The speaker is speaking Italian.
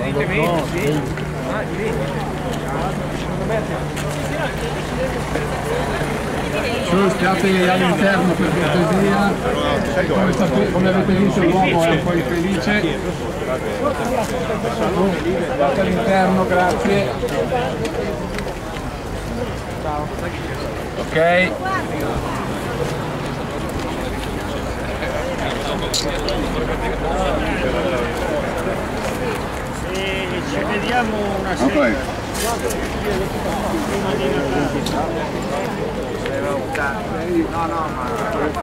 evidentemente sì. Su, state all'interno per cortesia. Come avete visto l'uomo è un po' infelice. State all'interno, grazie. Ok. Ci vediamo una sera. Okay.